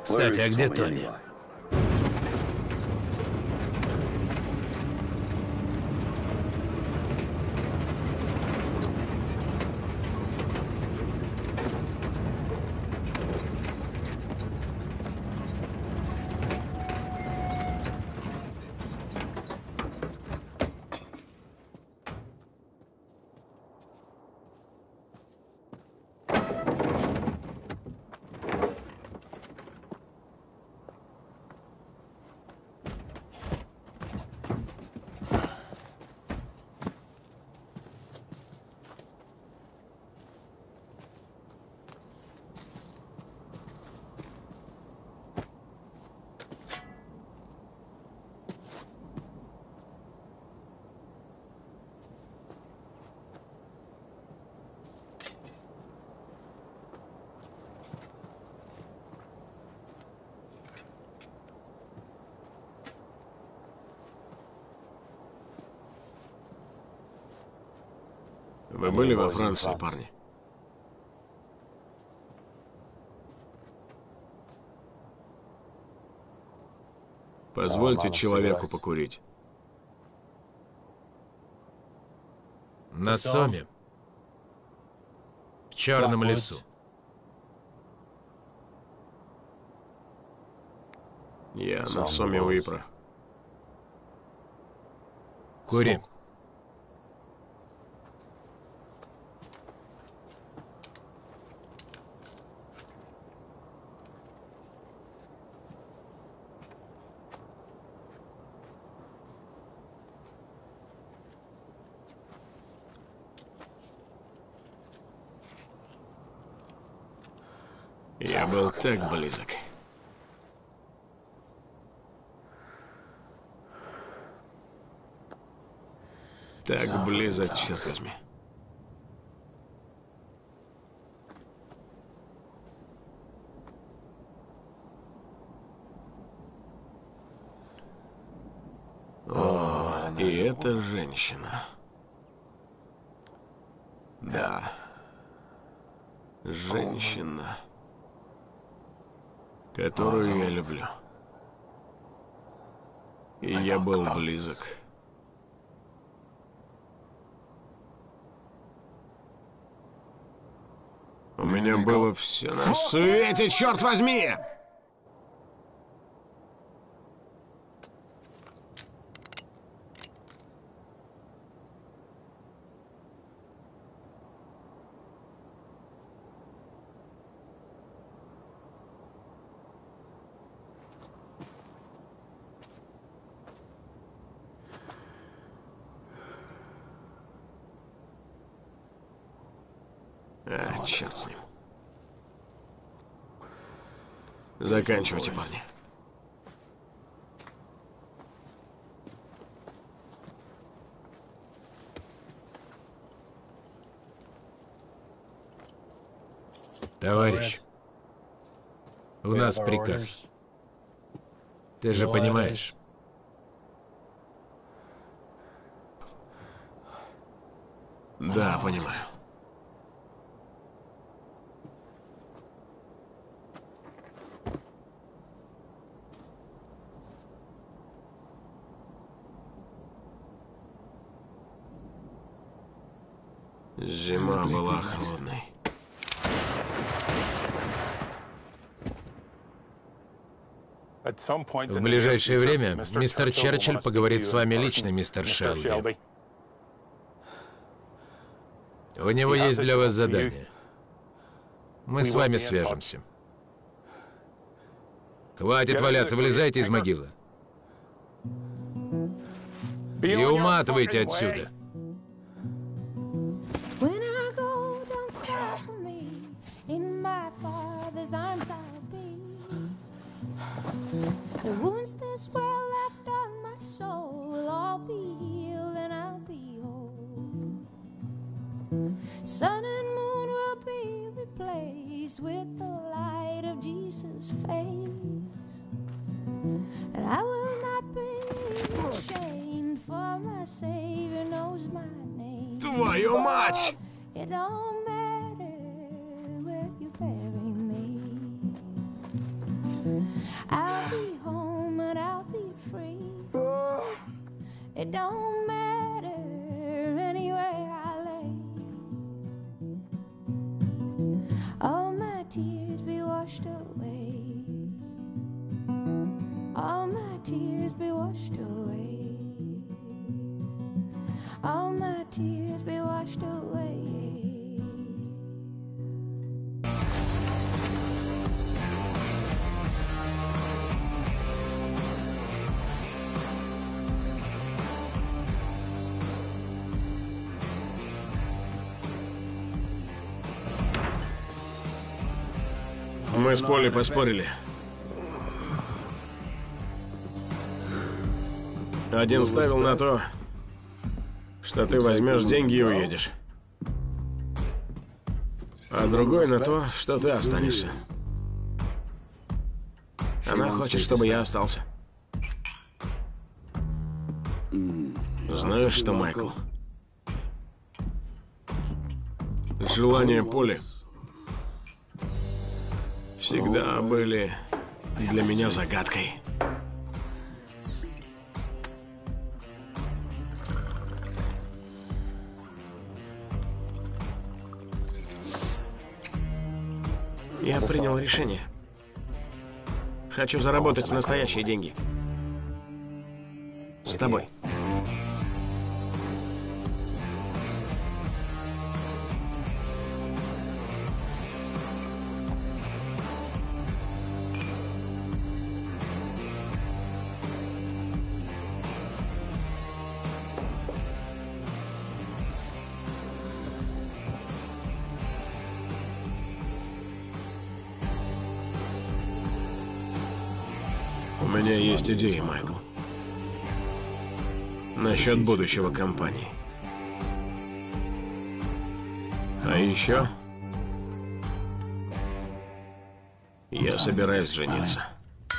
Кстати, а где Тони? Вы были во Франции, парни? Позвольте человеку покурить. На Соме. В Черном лесу. Я на Соме Уипра. Кури. Я был так близок. Так близок, черт возьми. О, и эта женщина. Да. Женщина, которую я люблю. И я был близок. У меня было все на свете, черт возьми! А, черт с ним. Заканчивайте, парни. Товарищ, у нас приказ. Ты же понимаешь. Да, понимаю. Зима была холодной. В ближайшее время мистер Черчилль поговорит с вами лично, мистер Шелби. У него есть для вас задание. Мы с вами свяжемся. Хватит валяться, вылезайте из могилы. И уматывайте отсюда. The wounds this world left on my soul will all be healed and I'll be whole. Sun and moon will be replaced with the light of Jesus' face. And I will not be ashamed, for my Savior knows my name. Твою мать! It don't matter where you bury me. I'll be home and I'll be free. It don't matter anywhere I lay. All my tears be washed away. All my tears be washed away. All my tears be washed away. Мы с Полли поспорили. Один ставил на то, что ты возьмешь деньги и уедешь. А другой на то, что ты останешься. Она хочет, чтобы я остался. Знаешь что, Майкл? Желания Полли всегда были для меня загадкой. Я принял решение. Хочу заработать настоящие деньги. С тобой. У меня есть идея, Майкл. Насчет будущего компании. А еще я собираюсь жениться.